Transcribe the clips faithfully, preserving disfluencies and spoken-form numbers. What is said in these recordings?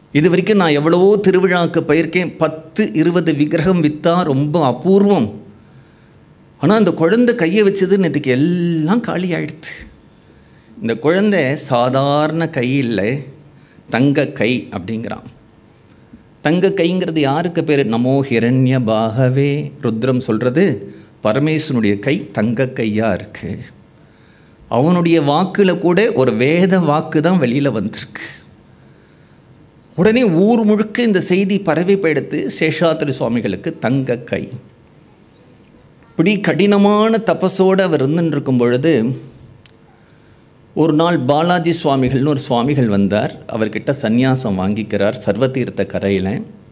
இது வரைக்கும் நான் எவ்வளவோ திருவிழாவுக்கு போயிருக்கேன். பத்து இருபது விக்கிரகம் விற்றா ரொம்ப அபூர்வம். ஆனால் அந்த குழந்தை கையை வச்சது நேற்றுக்கு எல்லாம் காலி ஆகிடுது. இந்த குழந்தை சாதாரண கை இல்லை, தங்க கை அப்படிங்கிறான். தங்க கைங்கிறது யாருக்கு பேர்? நமோ ஹிரண்ய பாகவே. ருத்ரம் சொல்கிறது பரமேஸ்வனுடைய கை தங்க கையாக இருக்குது. அவனுடைய வாக்கில் கூட ஒரு வேத வாக்கு தான் வெளியில் வந்திருக்கு. உடனே ஊர் முழுக்க இந்த செய்தி பரவி போயிடுத்து. சேஷாத்ரி சுவாமிகளுக்கு தங்க கை. இப்படி கடினமான தபஸோடு அவர் இருந்துன்னு இருக்கும் பொழுது ஒரு நாள் பாலாஜி சுவாமிகள்னு ஒரு சுவாமிகள் வந்தார். அவர்கிட்ட சந்நியாசம் வாங்கிக்கிறார் சர்வதீர்த்த கரையில்.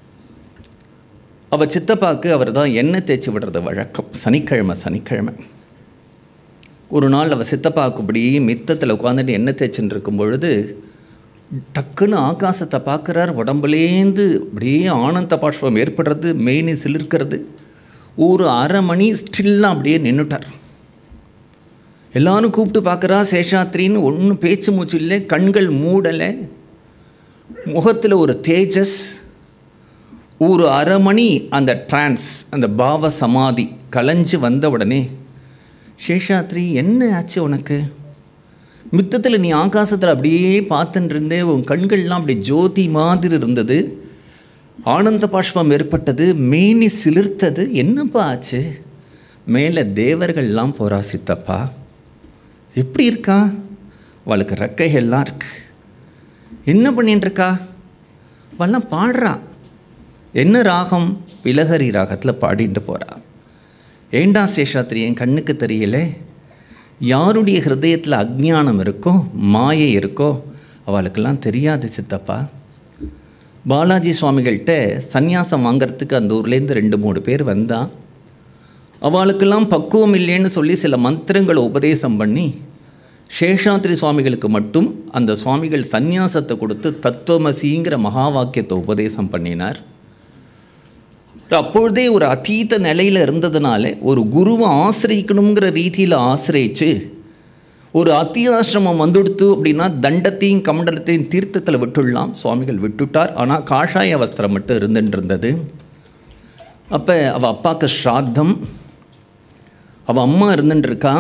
அவள் சித்தப்பாக்கு அவர் தான் எண்ணெய் தேய்ச்சி விடுறது வழக்கம். சனிக்கிழமை சனிக்கிழமை ஒரு நாள் அவள் சித்தப்பாக்கு இப்படி மித்தத்தில் உட்காந்துட்டு எண்ணெய் தேய்ச்சின்னு இருக்கும் பொழுது டக்குன்னு ஆகாசத்தை பார்க்குறார். உடம்புலேந்து அப்படியே ஆனந்த பாஷ்பம் ஏற்படுறது, மெய்னி சிலிர்க்கிறது. ஒரு அரை மணி ஸ்டில்லாக அப்படியே நின்றுட்டார். எல்லாரும் கூப்பிட்டு பார்க்குறா. சேஷாத்ரின்னு ஒன்றும் பேச்சு மூச்சு இல்லை, கண்கள் மூடலை, முகத்தில் ஒரு தேஜஸ். ஒரு அரை மணி அந்த ட்ரான்ஸ், அந்த பாவ சமாதி கலைஞ்சு வந்த உடனே, சேஷாத்ரி என்ன ஆச்சு உனக்கு? மித்தத்தில் நீ ஆகாசத்தில் அப்படியே பார்த்துட்டு இருந்தே, உன் கண்கள்லாம் அப்படி ஜோதி மாதிரி இருந்தது, ஆனந்த பாஷ்பம் ஏற்பட்டது, மேனி சிலிர்த்தது, என்னப்பா ஆச்சு? மேலே தேவர்கள்லாம் போகிறா சித்தப்பா. எப்படி இருக்கா? அவளுக்கு ரெக்கைகள்லாம் இருக்கு. என்ன பண்ணிட்டு இருக்கா? அவள்லாம் பாடுறா. என்ன ராகம்? பிலஹரி ராகத்தில் பாடிட்டு போகிறா. ஏண்டா சேஷாத்ரி, என் கண்ணுக்கு தெரியல. யாருடைய ஹிருதயத்தில் அஜ்ஞானம் இருக்கோ, மாயை இருக்கோ, அவளுக்கெல்லாம் தெரியாது சித்தப்பா. பாலாஜி சுவாமிகள்கிட்ட சந்நியாசம் வாங்கிறதுக்கு அந்த ஊர்லேருந்து ரெண்டு மூணு பேர் வந்தான். அவளுக்கெல்லாம் பக்குவம் இல்லைன்னு சொல்லி சில மந்திரங்களை உபதேசம் பண்ணி சேஷாத்ரி சுவாமிகளுக்கு மட்டும் அந்த சுவாமிகள் சந்நியாசத்தை கொடுத்து தத்துவமசிங்கிற மகா வாக்கியத்தை உபதேசம் பண்ணினார். அப்பொழுதே ஒரு அதீத நிலையில் இருந்ததுனால ஒரு குருவை ஆசிரியக்கணுங்கிற ரீதியில் ஆசிரியிச்சு ஒரு அத்தியாசிரமம் வந்துடுத்து அப்படின்னா தண்டத்தையும் கமண்டலத்தையும் தீர்த்தத்தில் விட்டுடலாம். சுவாமிகள் விட்டுட்டார். ஆனால் காஷாய வஸ்திரம் மட்டும் இருந்துட்டு இருந்தது. அப்போ அவள் அப்பாவுக்கு ஸ்ராத்தம். அவள் அம்மா இருந்துட்டுருக்கா.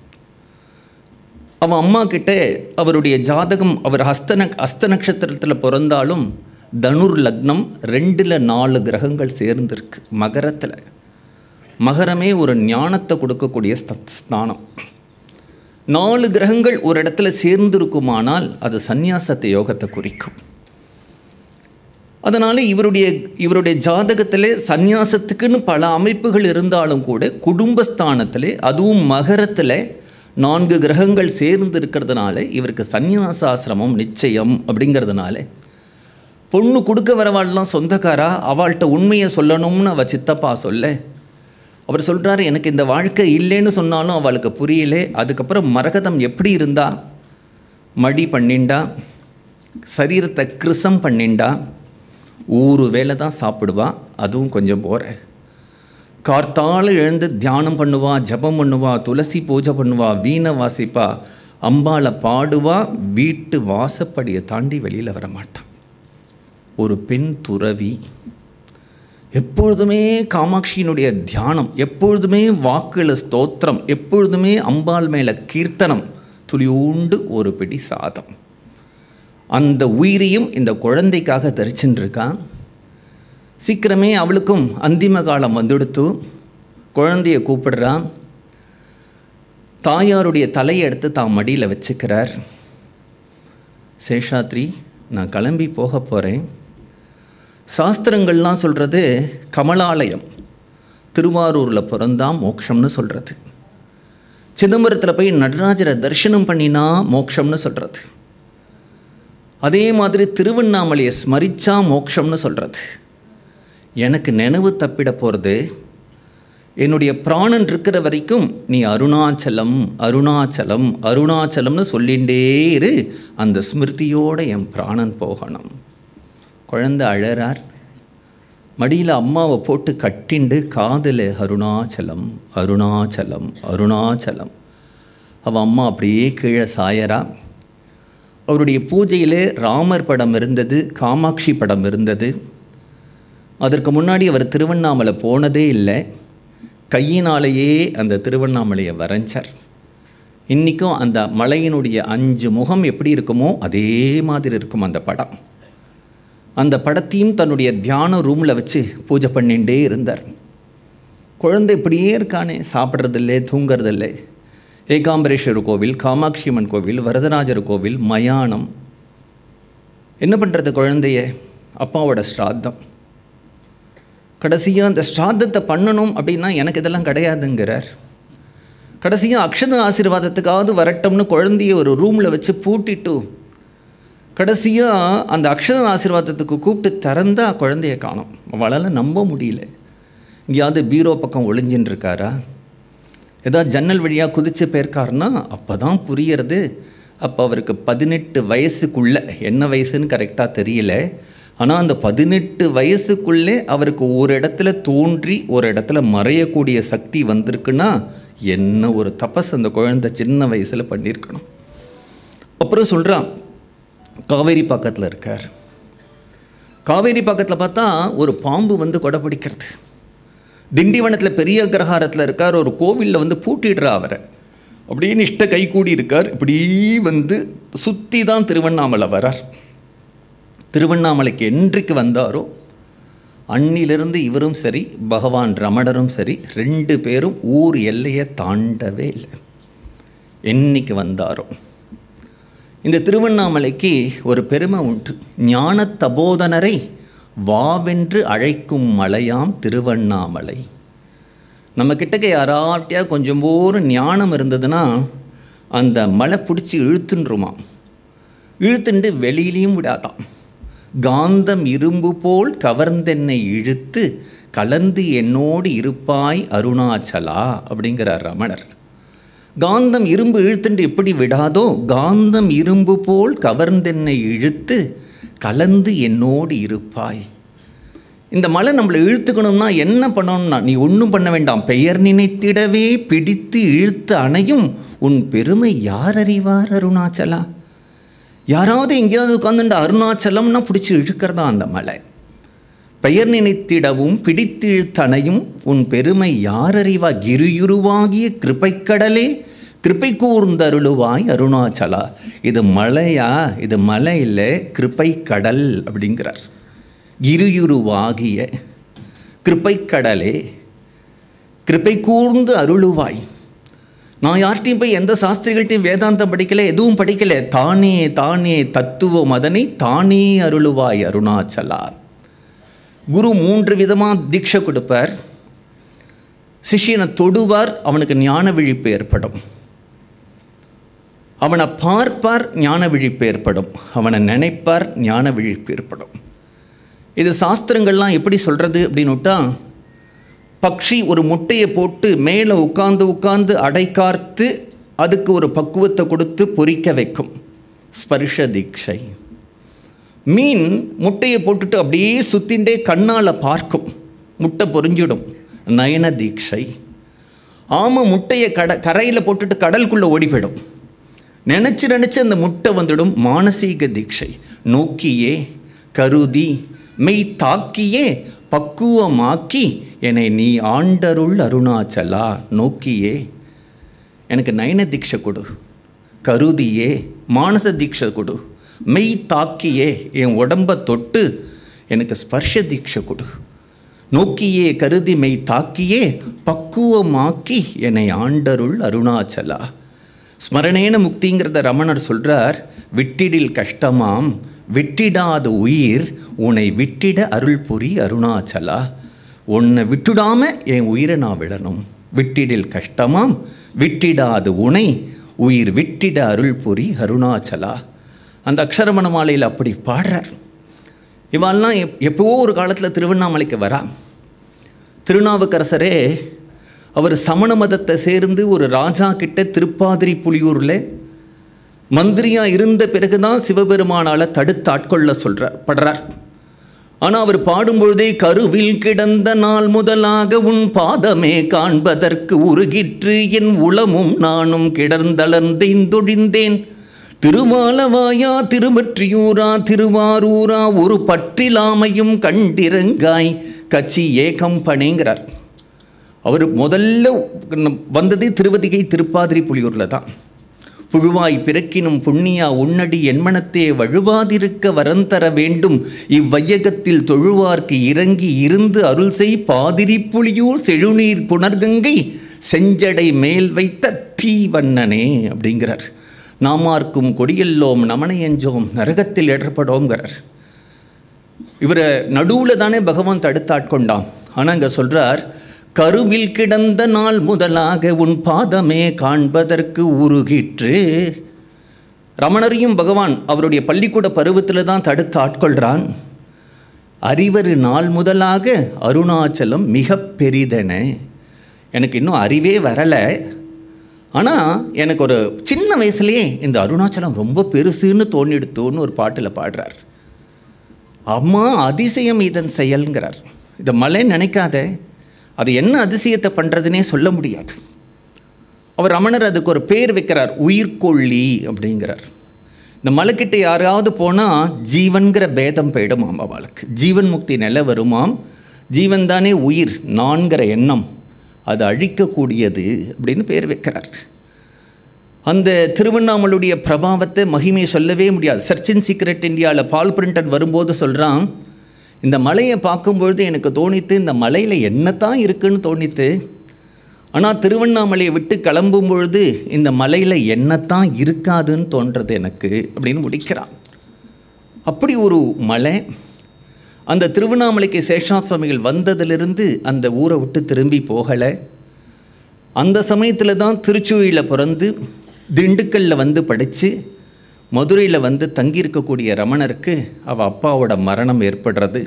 அவன் அம்மா கிட்டே அவருடைய ஜாதகம், அவர் ஹஸ்த ந ஹஸ்த நட்சத்திரத்தில் பிறந்தாலும் தனுர் லக்னம், ரெண்டில் நாலு கிரகங்கள் சேர்ந்துருக்கு மகரத்தில். மகரமே ஒரு ஞானத்தை கொடுக்கக்கூடிய ஸ்தானம். நாலு கிரகங்கள் ஒரு இடத்துல சேர்ந்திருக்குமானால் அது சந்நியாசத்தை யோகத்தை குறிக்கும். அதனால் இவருடைய இவருடைய ஜாதகத்தில் சந்நியாசத்துக்குன்னு பல அமைப்புகள் இருந்தாலும் கூட குடும்பஸ்தானத்தில், அதுவும் மகரத்தில் நான்கு கிரகங்கள் சேர்ந்து இருக்கிறதுனால இவருக்கு சந்நியாசாசிரமம் நிச்சயம். அப்படிங்கிறதுனால பொண்ணு கொடுக்க வரவாள்லாம் சொந்தக்காரா, அவள்கிட்ட உண்மையை சொல்லணும்னு அவள் சித்தப்பா சொல்ல, அவர் சொல்கிறார், எனக்கு இந்த வாழ்க்கை இல்லைன்னு சொன்னாலும் அவளுக்கு புரியல. அதுக்கப்புறம் மரகதம் எப்படி இருந்தா, மடி பண்ணிண்டா, சரீரத்தை கிருசம் பண்ணிண்டா, ஊறு வேலை தான் சாப்பிடுவா, அதுவும் கொஞ்சம் போகிற. கார்த்தால் எழுந்து தியானம் பண்ணுவா, ஜபம் பண்ணுவா, துளசி பூஜை பண்ணுவா, வீணை வாசிப்பா, அம்பாளை பாடுவா, வீட்டு வாசப்படியை தாண்டி வெளியில் வரமாட்டான். ஒரு பெண் துறவி, எப்பொழுதுமே காமாட்சியினுடைய தியானம், எப்பொழுதுமே வாக்குல ஸ்தோத்திரம், எப்பொழுதுமே அம்பாள் மேலே கீர்த்தனம், துளியூண்டு ஒரு பிடி சாதம். அந்த உயிரையும் இந்த குழந்தைக்காக தரிச்சுட்டுருக்கான். சீக்கிரமே அவளுக்கும் அந்திம காலம் வந்துடுத்து. குழந்தைய கூப்பிடுறான். தாயாருடைய தலையை எடுத்து தான் மடியில் வச்சுக்கிறார். சேஷாத்ரி, நான் கிளம்பி போக போகிறேன். சாஸ்திரங்கள்லாம் சொல்கிறது கமலாலயம், திருவாரூரில் பிறந்தான் மோட்சம்னு சொல்கிறது. சிதம்பரத்தில் போய் நடராஜரை தரிசனம் பண்ணினா மோட்சம்னு சொல்கிறது. அதே மாதிரி திருவண்ணாமலையை ஸ்மரிச்சா மோட்சம்னு சொல்கிறது. எனக்கு நினைவு தப்பிட போகிறது, என்னுடைய பிராணன் இருக்கிற வரைக்கும் நீ அருணாச்சலம் அருணாச்சலம் அருணாச்சலம்னு சொல்லிகிட்டே இரு, அந்த ஸ்மிருதியோடு என் பிராணன் போகணும். குழந்தை அழறார். மடியில் அம்மாவை போட்டு கட்டிண்டு காதில் அருணாச்சலம் அருணாச்சலம் அருணாச்சலம். அவள் அம்மா அப்படியே கீழே சாயறா. அவருடைய பூஜையிலே ராமர் படம் இருந்தது, காமாட்சி படம் இருந்தது. அதற்கு முன்னாடி அவர் திருவண்ணாமலை போனதே இல்லை. கையினாலேயே அந்த திருவண்ணாமலையை வரைஞ்சார். இன்றைக்கும் அந்த மலையினுடைய அஞ்சு முகம் எப்படி இருக்குமோ அதே மாதிரி இருக்கும் அந்த படம். அந்த படத்தையும் தன்னுடைய தியான ரூமில் வச்சு பூஜை பண்ணிகிட்டே இருந்தார். குழந்தை இப்படியே இருக்கானே, சாப்பிட்றதில்லை, தூங்கிறதில்லை. ஏகாம்பரேஸ்வரர் கோவில், காமாட்சி அம்மன் கோவில், வரதராஜர் கோவில், மயானம். என்ன பண்ணுறது குழந்தைய? அப்பாவோட ஸ்ராத்தம். கடைசியாக அந்த ஸ்ராத்தத்தை பண்ணணும் அப்படின்னா எனக்கு இதெல்லாம் கிடையாதுங்கிறார். கடைசியாக அக்ஷத ஆசீர்வாதத்துக்காவது வரட்டும்னு குழந்தைய ஒரு ரூமில் வச்சு பூட்டிட்டு கடைசியாக அந்த அக்ஷத ஆசீர்வாதத்துக்கு கூப்பிட்டு திறந்தா குழந்தைய காணும். அவளால் நம்ப முடியல. எங்கேயாவது பீரோ பக்கம் ஒளிஞ்சின்னு இருக்காரா, ஏதாவது ஜன்னல் வழியாக குதித்து போயிருக்காருன்னா அப்போ தான் புரியறது. அப்போ அவருக்கு பதினெட்டு வயசுக்குள்ளே, என்ன வயசுன்னு கரெக்டாக தெரியல, ஆனால் அந்த பதினெட்டு வயசுக்குள்ளே அவருக்கு ஒரு இடத்துல தோன்றி ஒரு இடத்துல மறையக்கூடிய சக்தி வந்திருக்குன்னா என்ன ஒரு தபஸ் அந்த குழந்தை சின்ன வயசில் பண்ணியிருக்கணும். அப்புறம் சொல்கிறான், காவேரி பக்கத்தில் இருக்கார். காவேரி பக்கத்தில் பார்த்தா ஒரு பாம்பு வந்து கொடை பிடிக்கிறது. திண்டிவனத்தில் பெரிய அக்ரஹாரத்தில் இருக்கார். ஒரு கோவிலில் வந்து பூட்டிடுறா அவரை. அப்படியே நிஷ்ட கை கூடி இருக்கார். இப்படி வந்து சுற்றி தான் திருவண்ணாமலை வரார். திருவண்ணாமலைக்கு என்றைக்கு வந்தாரோ அன்னிலிருந்து இவரும் சரி பகவான் ரமணரும் சரி ரெண்டு பேரும் ஊர் எல்லையை தாண்டவே இல்லை. என்னைக்கு வந்தாரோ. இந்த திருவண்ணாமலைக்கு ஒரு பெருமை உண்டு. ஞான தபோதனரை வாவென்று அழைக்கும் மலையாம் திருவண்ணாமலை. நம்ம கிட்டக்க யாராட்டியா கொஞ்சம் போர் ஞானம் இருந்ததுன்னா அந்த மலை பிடிச்சி இழுத்துன்றுமா. இழுத்துண்டு வெளியிலையும் விடாதான். காந்தம் இரும்பு போல் கவர்ந்தென்னை இழுத்து கலந்து என்னோடு இருப்பாய் அருணாச்சலா அப்படிங்கிறார் ரமணர். காந்தம் இரும்பு இழுத்துண்டு எப்படி விடாதோ, காந்தம் இரும்பு போல் கவர்ந்தென்னை இழுத்து கலந்து என்னோடு இருப்பாய். இந்த மலை நம்மளை இழுத்துக்கணும்னா என்ன பண்ணணும்னா, நீ ஒன்றும் பண்ண வேண்டாம். பெயர் நினைத்திடவே பிடித்து இழுத்து அணையும் உன் பெருமை யார் அறிவார் அருணாச்சலா. யாராவது எங்கேயாவது உட்காந்துட்டு அருணாச்சலம்னா பிடிச்சி இழுக்கிறதா அந்த மலை. பெயர் நினைத்திடவும் பிடித்து இழுத்தணையும் உன் பெருமை யார் அறிவா. கிருயுருவாகிய கிருபைக்கடலே கிருபை கூர்ந்தருளுவாய் அருணாச்சலா. இது மலையா? இது மலை இல்லை, கிருபை கடல் அப்படிங்கிறார். கிருயுருவாகிய கிருபைக்கடலே கிருபை கூர்ந்து அருளுவாய். நான் யார்கிட்டையும் போய் எந்த சாஸ்திரிகள்ட்டையும் வேதாந்தம் படிக்கலை, எதுவும் படிக்கலை. தானே தானே தத்துவம் அதனை தானே அருளுவாய் அருணாச்சலா. குரு மூன்று விதமாக தீட்சை கொடுப்பார். சிஷியனை தொடுவார், அவனுக்கு ஞான விழிப்பு ஏற்படும். அவனை பார்ப்பார், ஞான விழிப்பு ஏற்படும். அவனை நினைப்பார், ஞான விழிப்பு ஏற்படும். இது சாஸ்திரங்கள்லாம் எப்படி சொல்கிறது அப்படின்னுட்டா, பக்ஷி ஒரு முட்டையை போட்டு மேலே உட்காந்து உட்காந்து அடைக்கார்த்து அதுக்கு ஒரு பக்குவத்தை கொடுத்து பொரிக்க வைக்கும், ஸ்பர்ஷ தீட்சை. மீன் முட்டையை போட்டுட்டு அப்படியே சுத்திண்டே கண்ணால் பார்க்கும், முட்டை பொரிஞ்சிடும், நயன தீட்சை. ஆமை முட்டையை கட கரையில் போட்டுட்டு கடலுக்குள்ளே ஓடி போயிடும், நினச்சி நினச்சி அந்த முட்டை வந்துடும், மானசீக தீட்சை. நோக்கியே கருதி மெய் தாக்கியே பக்குவமாக்கி என்னை நீ ஆண்டருள் அருணாச்சலா. நோக்கியே எனக்கு நயன தீட்சை கொடு, கருதியே மானச தீட்சை கொடு, மெய் தாக்கியே என் உடம்பை தொட்டு எனக்கு ஸ்பர்ஷ தீட்சை கொடு. நோக்கியே கருதி மெய் தாக்கியே பக்குவமாக்கி என்னை ஆண்டருள் அருணாச்சலா. ஸ்மரணேன முக்திங்கிறத ரமணர் சொல்கிறார். விட்டிடில் கஷ்டமாம் விட்டிடாத உயிர் உன்னை விட்டிட அருள் புரி அருணாச்சலா. உன்னை விட்டுடாமல் என் உயிரை நான் விடணும். விட்டிடில் கஷ்டமாம் விட்டிடாது உனை உயிர் விட்டிட அருள் புரி அருணாச்சலா. அந்த அக்ஷரமண மாலையில் அப்படி பாடுறார். இவெல்லாம் எப் எப்போவோ ஒரு காலத்தில் திருவண்ணாமலைக்கு வரா. திருநாவுக்கரசரே அவர் சமண மதத்தை சேர்ந்து ஒரு ராஜா கிட்ட திருப்பாதிரி புலியூரில் மந்திரியாக இருந்த பிறகு தான் சிவபெருமானால் தடுத்து ஆட்கொள்ள சொல்கிறார் படுறார். ஆனால் அவர் பாடும்பொழுதே கருவில் கிடந்த நாள் முதலாக உன் பாதமே காண்பதற்கு உருகிற்று என் உளமும் நானும் கிடந்தளர்ந்தேன் தொழிந்தேன் திருமாலவாயா திருவற்றியூரா திருவாரூரா ஒரு பற்றிலாமையும் கண்டிரங்காய் கச்சி ஏகம் பணிங்கிறார். அவர் முதல்ல வந்தது திருவதிகை திருப்பாதிரி புலியூரில் தான். புழுவாய் பிறக்கினும் புண்ணியா உன்னடி என்மனத்தே வழுவாதிருக்க வரந்தர வேண்டும் இவ்வையகத்தில் தொழுவார்க்கு இறங்கி இருந்து அருள் செய் பாதிரி புலியூர் செழுநீர் புனர்கங்கை செஞ்சடை மேல் வைத்த தீவண்ணனே அப்படிங்கிறார். நாமார்க்கும் கொடியல்லோம் நமனையஞ்சோம் நரகத்தில் இடர்படோங்கிறார். இவரை நடுவில் தானே பகவான் தடுத்தாட்கொண்டான். ஆனால் இங்கே சொல்கிறார், கருவில் கிடந்த நாள் முதலாக உன் பாதமே காண்பதற்கு உருகிற்று. ரமணரையும் பகவான் அவருடைய பள்ளிக்கூட பருவத்தில் தான் தடுத்து ஆட்கொள்கிறான். அறிவரு நாள் முதலாக அருணாச்சலம் மிக பெரிதென. எனக்கு இன்னும் அறிவே வரலை, ஆனால் எனக்கு ஒரு சின்ன வயசுலேயே இந்த அருணாச்சலம் ரொம்ப பெருசுன்னு தோணிடுத்தோன்னு ஒரு பாட்டில் பாடுறார். அம்மா அதிசயம் இதன் செயல்ங்கிறார். இதை மலை நினைக்காத, அது என்ன அதிசயத்தை பண்ணுறதுனே சொல்ல முடியாது. அவர் ரமணர் அதுக்கு ஒரு பேர் வைக்கிறார், உயிர்கொள்ளி அப்படிங்கிறார். இந்த மலைக்கிட்ட யாராவது போனால் ஜீவன்கிற பேதம் போயிடுமாம் அவளுக்கு. ஜீவன் முக்தி நிலை வருமாம். ஜீவன் தானே உயிர், நான்கிற எண்ணம் அது அழிக்கக்கூடியது அப்படின்னு பேர் வைக்கிறார். அந்த திருவண்ணாமலுடைய பிரபாவத்தை மகிமையை சொல்லவே முடியாது. சர்ச் அண்ட் சீக்ரெட் இந்தியாவில் பால் பிரிண்டன் வரும்போது சொல்கிறான், இந்த மலையை பார்க்கும்பொழுது எனக்கு தோணித்து இந்த மலையில் என்னத்தான் இருக்குன்னு தோணித்து, ஆனால் திருவண்ணாமலையை விட்டு கிளம்பும் பொழுது இந்த மலையில் என்னத்தான் இருக்காதுன்னு தோன்றது எனக்கு அப்படின்னு முடிக்கிறான். அப்படி ஒரு மலை. அந்த திருவண்ணாமலைக்கு சேஷாத்ரி சுவாமிகள் வந்ததிலிருந்து அந்த ஊரை விட்டு திரும்பி போகலை. அந்த சமயத்தில் தான் திருச்சூழியில் பிறந்து திண்டுக்கல்லில் வந்து படித்து மதுரையில் வந்து தங்கியிருக்கக்கூடிய ரமணருக்கு அவள் அப்பாவோட மரணம் ஏற்படுறது.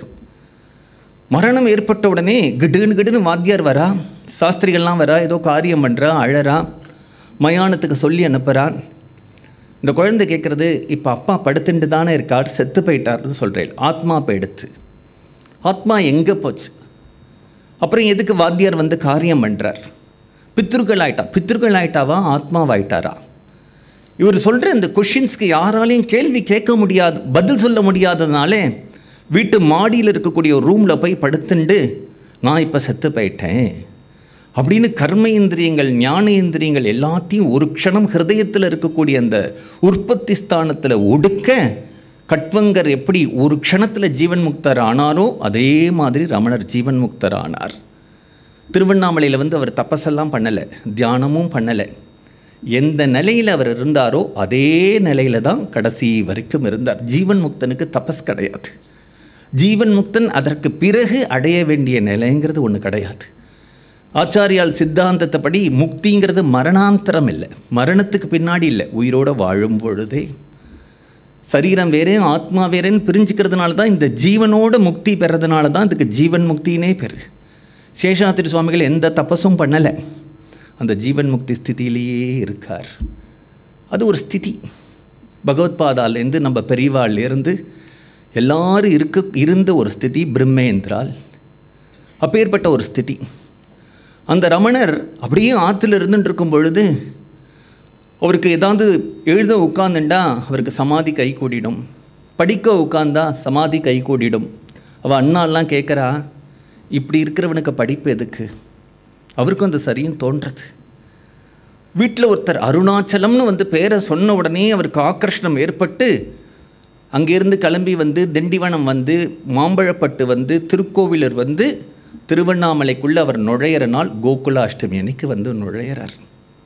மரணம் ஏற்பட்ட உடனே கிடுன்னு கிடுன்னு வாத்தியார் வரா, சாஸ்திரிகள்லாம் வரா, ஏதோ காரியம் பண்ணுறா, அழறா, மயானத்துக்கு சொல்லி அனுப்புகிறான். இந்த குழந்தை கேட்குறது, இப்போ அப்பா படுத்துட்டு தானே இருக்கார், செத்து போயிட்டார்னு சொல்கிறேன். ஆத்மா போயிடுத்து. ஆத்மா எங்கே போச்சு? அப்புறம் எதுக்கு வாத்தியார் வந்து காரியம் பண்ணுறார்? பித்ருக்கள் ஆயிட்டா. பித்ருக்கள் ஆயிட்டாவா ஆத்மாவாயிட்டாரா? இவர் சொல்கிற இந்த கொஷின்ஸ்க்கு யாராலையும் கேள்வி கேட்க முடியாது, பதில் சொல்ல முடியாததுனாலே வீட்டு மாடியில் இருக்கக்கூடிய ஒரு ரூமில் போய் படுத்துண்டு நான் இப்போ செத்து போயிட்டேன் அப்படின்னு கர்ம இந்திரியங்கள் ஞான இந்திரியங்கள் எல்லாத்தையும் ஒரு க்ஷணம் ஹிருதயத்தில் இருக்கக்கூடிய அந்த உற்பத்தி ஸ்தானத்தில் ஒடுக்க கட்வங்கர் எப்படி ஒரு க்ஷணத்தில் ஜீவன் முக்தர் ஆனாரோ அதே மாதிரி ரமணர் ஜீவன் முக்தர் ஆனார். திருவண்ணாமலையில் வந்து அவர் தபஸெல்லாம் பண்ணலை, தியானமும் பண்ணலை. எந்த நிலையில் அவர் இருந்தாரோ அதே நிலையில் தான் கடைசி வரைக்கும் இருந்தார். ஜீவன் முக்தனுக்கு தபஸ் கிடையாது. ஜீவன் முக்தன் அதற்கு பிறகு அடைய வேண்டிய நிலைங்கிறது ஒன்று கிடையாது. ஆச்சாரியால் சித்தாந்தத்தைப்படி முக்திங்கிறது மரணாந்தரம் இல்லை, மரணத்துக்கு பின்னாடி இல்லை, உயிரோடு வாழும் பொழுதே. சரீரம் வேறே ஆத்மா வேறேன்னு பிரிஞ்சுக்கிறதுனால தான் இந்த ஜீவனோட முக்தி பெறதுனால தான் இதுக்கு ஜீவன் முக்தினே பெரு. சேஷாத்ரி சுவாமிகள் எந்த தபஸும் பண்ணலை, அந்த ஜீவன் முக்தி ஸ்திதியிலேயே இருக்கார். அது ஒரு ஸ்திதி. பகவத்பாதாலேருந்து நம்ம பெரியவாள்லேருந்து எல்லாரும் இருக்க இருந்த ஒரு ஸ்திதி பிரம்மேந்திரால். அப்பேற்பட்ட ஒரு ஸ்திதி. அந்த ரமணர் அப்படியே ஆற்றுல இருந்துட்டு இருக்கும் பொழுது அவருக்கு ஏதாவது எழுத உட்காந்துண்டா அவருக்கு சமாதி கை கூடிடும், படிக்க உட்காந்தா சமாதி கை கூடிடும். அவள் அண்ணாலாம் கேட்குறா, இப்படி இருக்கிறவனுக்கு படிப்பு எதுக்கு? அவருக்கும் அந்த சரின்னு தோன்றது. வீட்டில் ஒருத்தர் அருணாச்சலம்னு வந்து பேரை சொன்ன உடனே அவருக்கு ஆக்கர்ஷணம் ஏற்பட்டு அங்கேருந்து கிளம்பி வந்து திண்டிவனம் வந்து மாம்பழப்பட்டு வந்து திருக்கோவிலூர் வந்து திருவண்ணாமலைக்குள்ளே அவர் நுழையிற நாள் கோகுலாஷ்டமி அன்னைக்கு வந்து நுழையிறார்.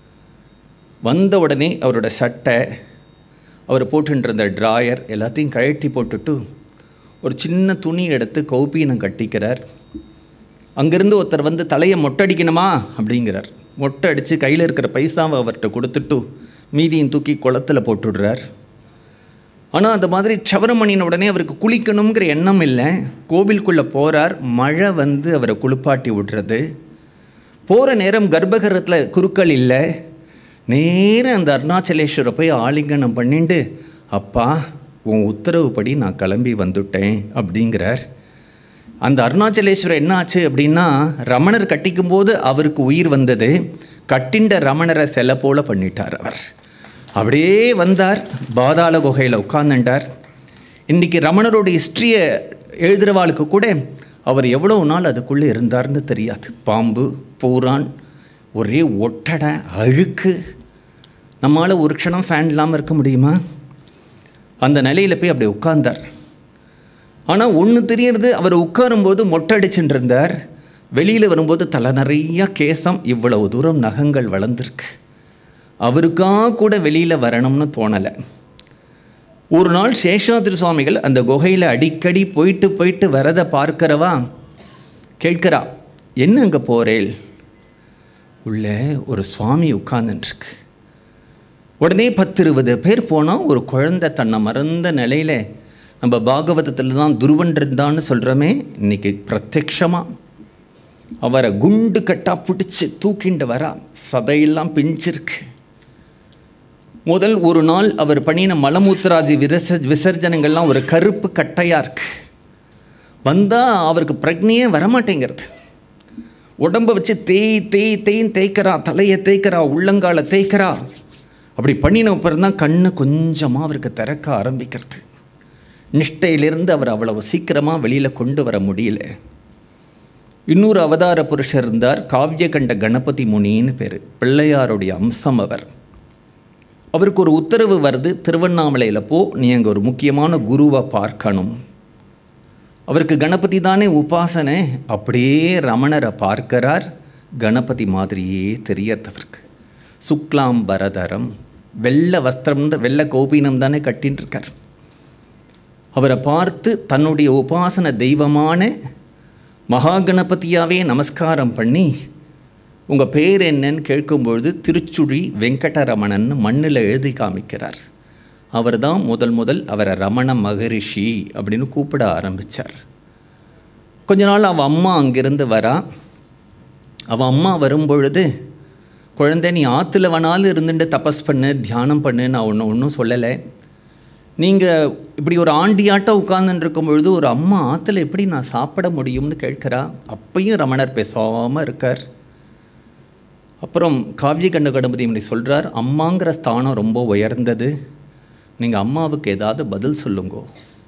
வந்த உடனே அவரோட சட்டை, அவர் போட்டுருந்த ட்ராயர் எல்லாத்தையும் கழட்டி போட்டுட்டு ஒரு சின்ன துணி எடுத்து கௌபீனம் கட்டிக்கிறார். அங்கேருந்து ஒருத்தர் வந்து தலையை மொட்டடிக்கணுமா அப்படிங்கிறார். மொட்டை அடித்து கையில் இருக்கிற பைசாவை அவர்கிட்ட கொடுத்துட்டு மீதியும் தூக்கி குளத்தில் போட்டுடுறார். ஆனால் அந்த மாதிரி க்ஷவரம் பண்ணின உடனே அவருக்கு குளிக்கணுங்கிற எண்ணம் இல்லை. கோவிலுக்குள்ளே போகிறார். மழை வந்து அவரை குளிப்பாட்டி விடுறது. போகிற நேரம் கர்ப்பகிரகத்தில் குருக்கள் இல்லை. நேராக அந்த அருணாச்சலேஸ்வரை போய் ஆலிங்கனம் பண்ணிட்டு, அப்பா உன் உத்தரவுப்படி நான் கிளம்பி வந்துட்டேன் அப்படிங்கிறார். அந்த அருணாச்சலேஸ்வரர் என்ன ஆச்சு அப்படின்னா, ரமணர் கட்டிக்கும் போது அவருக்கு உயிர் வந்தது, கட்டிண்ட ரமணரை செலை போல பண்ணிட்டார் அவர். அப்படியே வந்தார், பாதாள குகையில் உட்கார்ந்துட்டார். இன்றைக்கி ரமணரோட ஹிஸ்ட்ரியை எழுதுகிறவாளுக்கு கூட அவர் எவ்வளோ நாள் அதுக்குள்ளே இருந்தார்னு தெரியாது. பாம்பு, பூரான், ஒரே ஒட்டடை, அழுக்கு. நம்மளால் ஒரு க்ஷணம் ஃபேன் இல்லாமல் இருக்க முடியுமா? அந்த நிலையில் போய் அப்படி உட்கார்ந்தார். ஆனால் ஒன்று தெரியறது, அவர் உட்காரும்போது மொட்டை அடிச்சுட்டு இருந்தார். வெளியில் வரும்போது தலை நிறையா கேசம், இவ்வளவு தூரம் நகங்கள் வளர்ந்துருக்கு. அவருக்காக கூட வெளியில் வரணும்னு தோணலை. ஒரு நாள் சேஷாத்ரி சுவாமிகள் அந்த குகையில் அடிக்கடி போயிட்டு போயிட்டு வரதை பார்க்கிறவா கேட்கிறா, என்ன அங்கே போகிறேள்? உள்ளே ஒரு சுவாமி உட்கார்ந்துருக்கு. உடனே பத்து இருபது பேர் போனால் ஒரு குழந்தை தன்னை மறந்த நிலையில், நம்ம பாகவதத்தில் தான் துருவன் இருந்தான்னு சொல்கிறோமே, இன்றைக்கி பிரத்யக்ஷமாக அவரை குண்டு கட்டாக பிடிச்சி தூக்கிண்டு வரா. சதையெல்லாம் பிஞ்சிருக்கு. முதல் ஒரு நாள் அவர் பண்ணின மலமூத்திராதி விரச விசர்ஜனங்கள்லாம் ஒரு கருப்பு கட்டையாக இருக்குது. வந்தால் அவருக்கு பிரக்னையே வரமாட்டேங்கிறது. உடம்பை வச்சு தேய் தேய் தேய்ன்னு தேய்க்கிறா, தலையை தேய்க்கிறா, உள்ளங்காலை தேய்க்கிறா. அப்படி பண்ணின அப்புறம் தான் கண்ணு கொஞ்சமாக அவருக்கு திறக்க ஆரம்பிக்கிறது. நிஷ்டையிலிருந்து அவர் அவ்வளவு சீக்கிரமாக வெளியில் கொண்டு வர முடியல. இன்னொரு அவதார புருஷர் இருந்தார், காவியகண்ட கணபதி முனின்னு பேர். பிள்ளையாருடைய அம்சம் அவர். அவருக்கு ஒரு உத்தரவு வருது, திருவண்ணாமலையில் போ, நீ அங்கே ஒரு முக்கியமான குருவை பார்க்கணும். அவருக்கு கணபதி தானே உபாசனை. அப்படியே ரமணரை பார்க்கிறார், கணபதி மாதிரியே தெரியறதவருக்கு. சுக்லாம் பரதரம், வெள்ளை வஸ்திரம்ன்ற வெள்ளை கோபீனம் தானே கட்டின்னு இருக்கார். அவரை பார்த்து தன்னுடைய உபாசன தெய்வமான மகாகணபதியாவே நமஸ்காரம் பண்ணி, உங்கள் பேர் என்னன்னு கேட்கும்பொழுது திருச்சுழி வெங்கடரமணன் மண்ணில் எழுதி காமிக்கிறார். அவர் தான் முதல் முதல் அவரை ரமண மகரிஷி அப்படின்னு கூப்பிட ஆரம்பித்தார். கொஞ்ச நாள் அவள் அம்மா அங்கிருந்து வரா. அவள் அம்மா வரும்பொழுது, குழந்தை நீ ஆற்றுல வேணாலும் இருந்துட்டு தபஸ் பண்ணு, தியானம் பண்ணு, நான் ஒன்று ஒன்றும் சொல்லலை. நீங்கள் இப்படி ஒரு ஆண்டியாட்டம் உட்கார்ந்துட்டு இருக்கும் பொழுது ஒரு அம்மா ஆற்றுல எப்படி நான் சாப்பிட முடியும்னு கேட்குறா. அப்பையும் ரமணர் பேசாமல் இருக்கார். அப்புறம் காவியகண்ட கணபதி இப்படி சொல்கிறார், அம்மாங்கிற ஸ்தானம் ரொம்ப உயர்ந்தது, நீங்கள் அம்மாவுக்கு ஏதாவது பதில் சொல்லுங்கோ.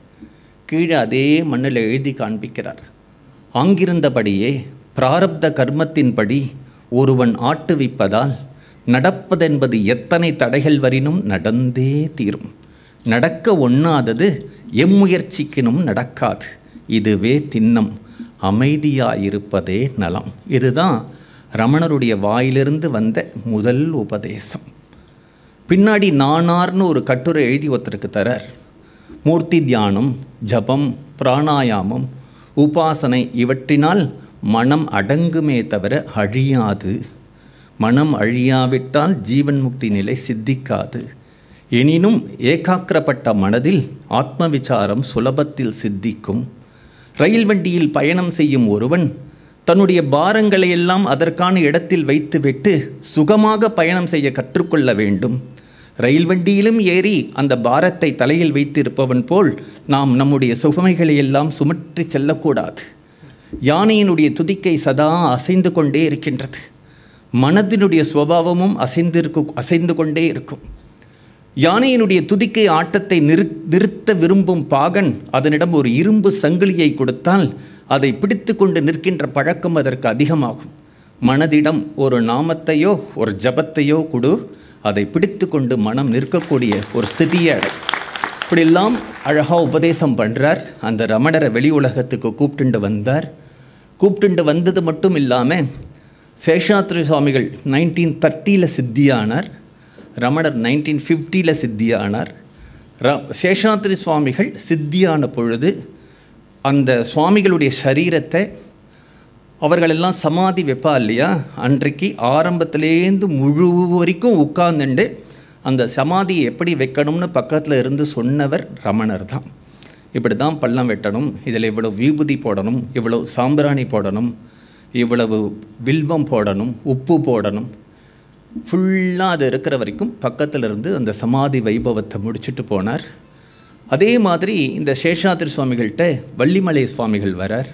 கீழே அதே மண்ணில் எழுதி காண்பிக்கிறார். ஆங்கிருந்தபடியே பிராரப்த கர்மத்தின்படி ஒருவன் ஆட்டுவிப்பதால் நடப்பதென்பது எத்தனை தடைகள் வரினும் நடந்தே தீரும். நடக்க ஒண்ணாதது எம்முயற்சிக்கினும் நடக்காது. இதுவே திண்ணம், அமைதியாயிருப்பதே நலம். இதுதான் ரமணருடைய வாயிலிருந்து வந்த முதல் உபதேசம். பின்னாடி நானார்னு ஒரு கட்டுரை எழுதி ஒருத்தருக்கு தரார். மூர்த்தி தியானம், ஜபம், பிராணாயாமம், உபாசனை இவற்றினால் மனம் அடங்குமே தவிர அழியாது. மனம் அழியாவிட்டால் ஜீவன் முக்தி நிலை சித்திக்காது. எனினும் ஏகாக்கிரப்பட்ட மனதில் ஆத்ம விசாரம் சுலபத்தில் சித்திக்கும். ரயில் வண்டியில் பயணம் செய்யும் ஒருவன் தன்னுடைய பாரங்களை எல்லாம் அதற்கான இடத்தில் வைத்துவிட்டு சுகமாக பயணம் செய்ய கற்றுக்கொள்ள வேண்டும். ரயில் வண்டியிலும் ஏறி அந்த பாரத்தை தலையில் வைத்திருப்பவன் போல் நாம் நம்முடைய சுகமைகளை எல்லாம் சுமற்றி செல்லக்கூடாது. யானையினுடைய துதிக்கை சதா அசைந்து கொண்டே இருக்கின்றது. மனதினுடைய சுபாவமும் அசைந்திருக்கு அசைந்து கொண்டே இருக்கும். யானையினுடைய துதிக்கை ஆட்டத்தை நிறு நிறுத்த விரும்பும் பாகன் அதனிடம் ஒரு இரும்பு சங்கிலியை கொடுத்தால் அதை பிடித்து கொண்டு நிற்கின்ற பழக்கம் அதற்கு அதிகமாகும். மனதிடம் ஒரு நாமத்தையோ ஒரு ஜபத்தையோ கொடு, அதை பிடித்து கொண்டு மனம் நிற்கக்கூடிய ஒரு ஸ்திதியை அடை. இப்படியெல்லாம் அழகாக உபதேசம் பண்ணுறார். அந்த ரமணரை வெளி உலகத்துக்கு கூப்பிட்டுண்டு வந்தார். கூப்பிட்டுண்டு வந்தது மட்டும் இல்லாமல் சேஷாத்ரி சுவாமிகள் நைன்டீன் தேர்ட்டியில் சித்தியானார். ரமணர் நைன்டீன் ஃபிஃப்டியில் சித்தியானார். ர சேஷாத்ரி சுவாமிகள் சித்தியான பொழுது அந்த சுவாமிகளுடைய சரீரத்தை அவர்களெல்லாம் சமாதி வைப்பா இல்லையா, அன்றைக்கு ஆரம்பத்திலேருந்து முழு வரைக்கும் உட்கார்ந்துண்டு அந்த சமாதியை எப்படி வைக்கணும்னு பக்கத்தில் இருந்து சொன்னவர் ரமணர் தான். இப்படி தான் பள்ளம் வெட்டணும், இதில் இவ்வளோ விபூதி போடணும், இவ்வளோ சாம்பிராணி போடணும், இவ்வளவு வில்வம் போடணும், உப்பு போடணும், ஃபுல்லாக அது இருக்கிற வரைக்கும் பக்கத்தில் இருந்து அந்த சமாதி வைபவத்தை முடிச்சுட்டு போனார். அதே மாதிரி இந்த சேஷாத்ரி சுவாமிகள்கிட்ட வள்ளிமலை சுவாமிகள் வரார்.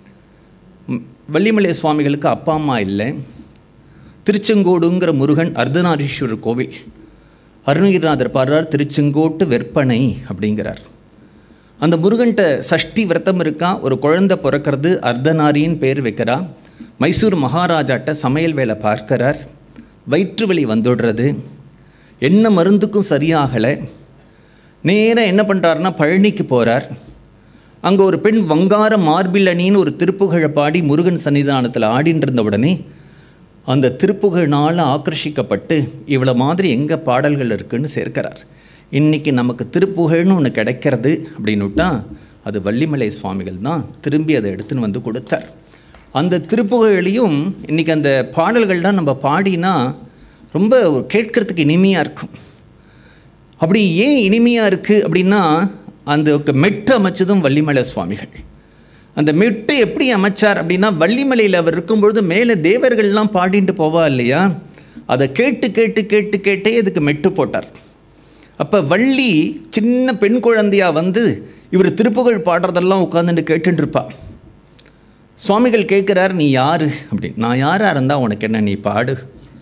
வள்ளிமலை சுவாமிகளுக்கு அப்பா அம்மா இல்லை. திருச்செங்கோடுங்கிற முருகன் அர்த்தநாரீஸ்வரர் கோவில், அருணகிரிநாதர் பாடுறார் திருச்செங்கோட்டு வெற்பனை அப்படிங்கிறார். அந்த முருகன்கிட்ட சஷ்டி விரதம் இருக்கா, ஒரு குழந்தை பிறக்கிறது, அர்த்தநாரின்னு பேர் வைக்கிறா. மைசூர் மகாராஜாட்ட சமையல் வேலை பார்க்கிறார். வயிற்று வலி வந்துடுறது, என்ன மருந்துக்கும் சரியாகலை. நேராக என்ன பண்ணுறாருன்னா பழனிக்கு போகிறார். அங்கே ஒரு பெண் வங்கார மார்பில் அணின்னு ஒரு திருப்புகழை பாடி முருகன் சன்னிதானத்தில் ஆடின்னு இருந்த உடனே அந்த திருப்புகழ்னால் ஆக்கர்ஷிக்கப்பட்டு இவ்வளோ மாதிரி எங்கே பாடல்கள் இருக்குதுன்னு சேர்க்கிறார். இன்றைக்கி நமக்கு திருப்புகழ்னு ஒன்று கிடைக்கிறது அப்படின்னுட்டா அது வள்ளிமலை சுவாமிகள் தான் திரும்பி அதை எடுத்துன்னு வந்து கொடுத்தார். அந்த திருப்புகழையும் இன்றைக்கி அந்த பாடல்கள் தான் நம்ம பாடினா ரொம்ப கேட்கறதுக்கு இனிமையாக இருக்கும். அப்படி ஏன் இனிமையாக இருக்குது அப்படின்னா அந்த மெட்டு அமைச்சதும் வள்ளிமலை சுவாமிகள். அந்த மெட்டை எப்படி அமைச்சார் அப்படின்னா வள்ளிமலையில் அவர் இருக்கும்பொழுது மேலே தேவர்கள்லாம் பாடிட்டு போவா இல்லையா, அதை கேட்டு கேட்டு கேட்டு கேட்டே இதுக்கு மெட்டு போட்டார். அப்போ வள்ளி சின்ன பெண் குழந்தையாக வந்து இவர் திருப்புகழ் பாடுறதெல்லாம் உட்காந்துட்டு கேட்டுருப்பா. சுவாமிகள் கேட்குறார், நீ யார் அப்படின்னு. நான் யாராக இருந்தால் உனக்கு என்ன, நீ பாடு.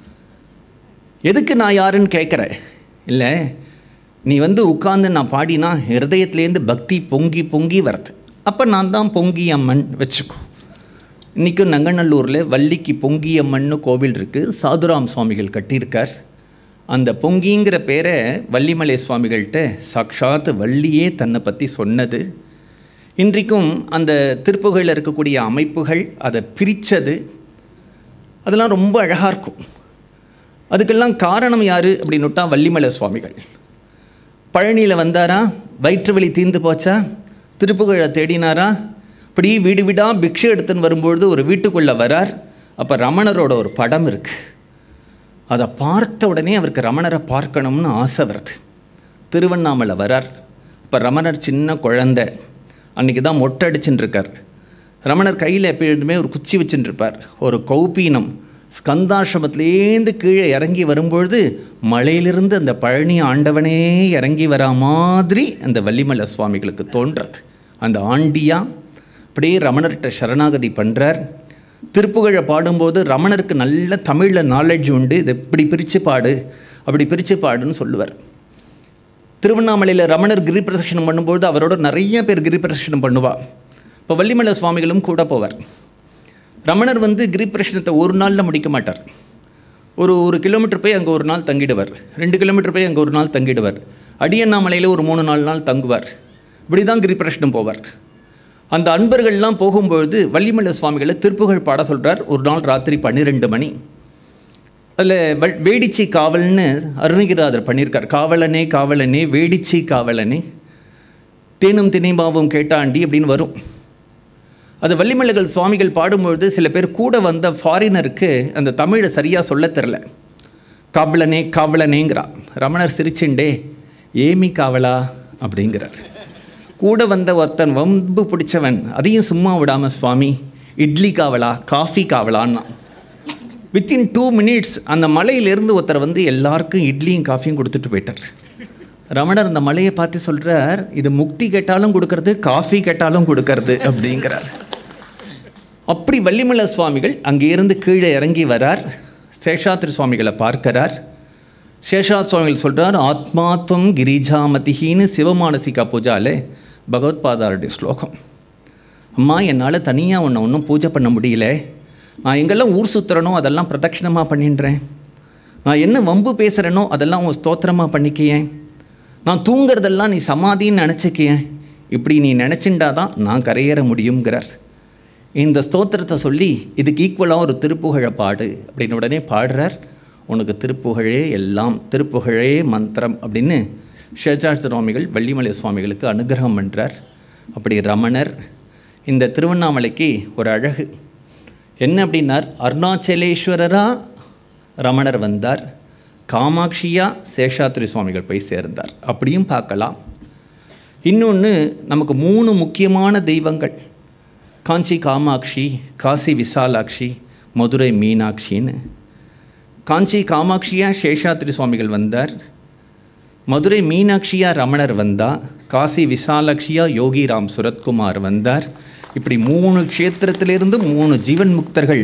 எதுக்கு நான் யாருன்னு கேட்குற? இல்லை, நீ வந்து உட்காந்து நான் பாடினா ஹிருதயத்துலேருந்து பக்தி பொங்கி பொங்கி வரது. அப்போ நான் தான் பொங்கி அம்மன் வச்சுக்கோ. இன்றைக்கும் நங்கநல்லூரில் வள்ளிக்கு பொங்கி அம்மன்னு கோவில் இருக்குது, சாதுராம் சுவாமிகள் கட்டியிருக்கார். அந்த பொங்கிங்கிற பேரை வள்ளிமலை சுவாமிகள்கிட்ட சாட்சாத் வள்ளியே தன்னை பற்றி சொன்னது. இன்றைக்கும் அந்த திருப்புகளில் இருக்கக்கூடிய அமைப்புகள் அதை பிரித்தது, அதெல்லாம் ரொம்ப அழகாக இருக்கும். அதுக்கெல்லாம் காரணம் யார் அப்படின்னுட்டா வள்ளிமலை சுவாமிகள். பழனியில் வந்தாரா, வயிற்று வலி தீர்ந்து போச்சா, திருப்புகழை தேடினாரா, இப்படி வீடு வீடாக பிக்ஷை எடுத்துன்னு வரும்பொழுது ஒரு வீட்டுக்குள்ளே வரார். அப்போ ரமணரோட ஒரு படம் இருக்குது. அதை பார்த்த உடனே அவருக்கு ரமணரை பார்க்கணும்னு ஆசை வருது. திருவண்ணாமலை வரார். இப்போ ரமணர் சின்ன குழந்தை, அன்றைக்கி தான் மொட்டை அடிச்சுட்டு இருக்கார். ரமணர் கையில் எப்பயுமே ஒரு குச்சி வச்சுட்டுருப்பார். ஒரு கௌபீனம் ஸ்கந்தாசிரமத்திலேருந்து கீழே இறங்கி வரும்பொழுது மலையிலிருந்து அந்த பழனி ஆண்டவனே இறங்கி வரா மாதிரி அந்த வள்ளிமலை சுவாமிகளுக்கு தோன்றது. அந்த ஆண்டியா அப்படியே ரமணர்கிட்ட சரணாகதி பண்ணுறார். திருப்புகழை பாடும்போது ரமணருக்கு நல்ல தமிழில் நாலேஜ் உண்டு. இதை இப்படி பிரித்து பாடு, அப்படி பிரித்து பாடுன்னு சொல்லுவார். திருவண்ணாமலையில் ரமணர் கிரி பிரதட்சணம் பண்ணும்போது அவரோட நிறைய பேர் கிரி பிரதட்சணம் பண்ணுவாள். இப்போ வள்ளிமலை சுவாமிகளும் கூட போவார். ரமணர் வந்து கிரி பிரதட்சணத்தை ஒரு நாளில் முடிக்க மாட்டார். ஒரு ஒரு கிலோமீட்டர் போய் அங்கே ஒரு நாள் தங்கிடுவார், ரெண்டு கிலோமீட்டர் போய் அங்கே ஒரு நாள் தங்கிடுவார், அடியண்ணாமலையில் ஒரு மூணு நாலு நாள் தங்குவார். இப்படி தான் கிரி பிரதட்சணம் போவார். அந்த அன்பர்கள்லாம் போகும்பொழுது வள்ளிமலை சுவாமிகளை திருப்புகழ் பாட சொல்கிறார். ஒரு நாள் ராத்திரி பன்னிரெண்டு மணி. அதில் வேடிச்சி காவல்னு அருணகிரிநாதர் பண்ணியிருக்கார். காவலனே காவலனே வேடிச்சி காவலனே தேனும் திணைமாவும் கேட்டாண்டி அப்படின்னு வரும். அது வள்ளிமலைகள் சுவாமிகள் பாடும்பொழுது சில பேர் கூட வந்த ஃபாரினருக்கு அந்த தமிழை சரியாக சொல்ல தெரில. காவலனே காவலனேங்கிறா. ரமணர் சிரிச்சுண்டே ஏமி காவலா அப்படிங்கிறார். கூட வந்த ஒருத்தன் வம்பு பிடிச்சவன் அதையும் சும்மா விடாமல் சுவாமி இட்லி காவலா காஃபி காவலான்னா. வித்தின் டூ மினிட்ஸ் அந்த மலையிலேருந்து ஒருத்தர் வந்து எல்லாருக்கும் இட்லியும் காஃபியும் கொடுத்துட்டு போயிட்டார். ரமணர் அந்த மலையை பார்த்து சொல்கிறார், இது முக்தி கேட்டாலும் கொடுக்கறது, காஃபி கேட்டாலும் கொடுக்கறது அப்படிங்கிறார். அப்படி வள்ளிமலை சுவாமிகள் அங்கேருந்து கீழே இறங்கி வரார். சேஷாத்ரி சுவாமிகளை பார்க்கிறார். சேஷாத் சுவாமிகள் சொல்கிறார், ஆத்மாத்வம் கிரிஜாமதிஹின்னு சிவமானசிகா பூஜாவில் பகவத்பாதாருடைய ஸ்லோகம். அம்மா, என்னால் தனியாக ஒன்று ஒன்றும் பூஜை பண்ண முடியல. நான் எங்கெல்லாம் ஊர் சுற்றுறனோ அதெல்லாம் பிரதட்சிணமாக பண்ணிடுறேன். நான் என்ன வம்பு பேசுகிறேனோ அதெல்லாம் உன் ஸ்தோத்திரமாக பண்ணிக்கேன். நான் தூங்கிறதெல்லாம் நீ சமாதின்னு நினச்சிக்கேன். இப்படி நீ நினச்சிண்டாதான் நான் கரையேற முடியுங்கிறார். இந்த ஸ்தோத்திரத்தை சொல்லி இதுக்கு ஈக்குவலாக ஒரு திருப்புகழை பாடு அப்படின்னு உடனே பாடுறார். உனக்கு திருப்புகழே எல்லாம், திருப்புகழே மந்திரம் அப்படின்னு சேஷாத்ரி சுவாமிகள் வள்ளிமலை சுவாமிகளுக்கு அனுகிரகம் பண்ணுறார். அப்படி ரமணர் இந்த திருவண்ணாமலைக்கு ஒரு அழகு என்ன அப்படின்னார், அருணாச்சலேஸ்வரராக ரமணர் வந்தார், காமாட்சியாக சேஷாத்ரி சுவாமிகள் போய் சேர்ந்தார். அப்படியும் பார்க்கலாம். இன்னொன்று, நமக்கு மூணு முக்கியமான தெய்வங்கள், காஞ்சி காமாட்சி, காசி விசாலாட்சி, மதுரை மீனாட்சின்னு. காஞ்சி காமாட்சியாக சேஷாத்ரி சுவாமிகள் வந்தார், மதுரை மீனாட்சியாக ரமணர் வந்தார், காசி விசாலாட்சியாக யோகிராம் சுரத்குமார் வந்தார். இப்படி மூணு க்ஷேத்திரத்திலிருந்து மூணு ஜீவன் முக்தர்கள்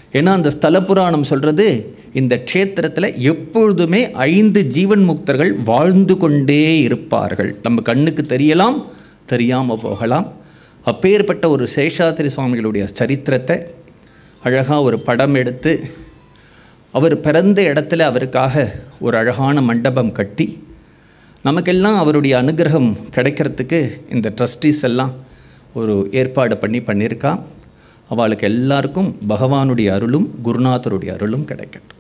ஏன்னா அந்த ஸ்தல புராணம் சொல்கிறது இந்த க்ஷேத்திரத்தில் எப்பொழுதுமே ஐந்து ஜீவன் முக்தர்கள் வாழ்ந்து கொண்டே இருப்பார்கள். நம்ம கண்ணுக்கு தெரியலாம், தெரியாமல் போகலாம். அப்பேற்பட்ட ஒரு சேஷாத்ரி சுவாமிகளுடைய சரித்திரத்தை அழகாக ஒரு படம் எடுத்து அவர் பிறந்த இடத்துல அவருக்காக ஒரு அழகான மண்டபம் கட்டி நமக்கெல்லாம் அவருடைய அனுகிரகம் கிடைக்கிறதுக்கு இந்த ட்ரஸ்டீஸ் எல்லாம் ஒரு ஏற்பாடு பண்ணி பண்ணியிருக்கா. அவளுக்கு எல்லாருக்கும் பகவானுடைய அருளும் குருநாதருடைய அருளும் கிடைக்கட்டும்.